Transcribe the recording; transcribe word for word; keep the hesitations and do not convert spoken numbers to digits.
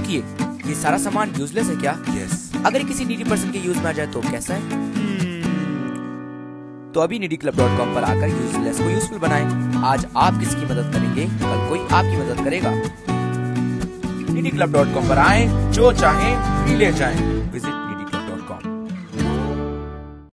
रुकिए, ये सारा सामान यूजलेस है क्या? यस। अगर किसी नीडी पर्सन के यूज में आ जाए तो कैसा है? तो अभी नीडी क्लब डॉट कॉम पर आकर यूजलेस को यूजफुल बनाएं। आज आप किसी की मदद करेंगे, कल कोई आपकी मदद करेगा। नीडी क्लब डॉट कॉम पर आएं, जो चाहें फ्री ले जाएं। विजिट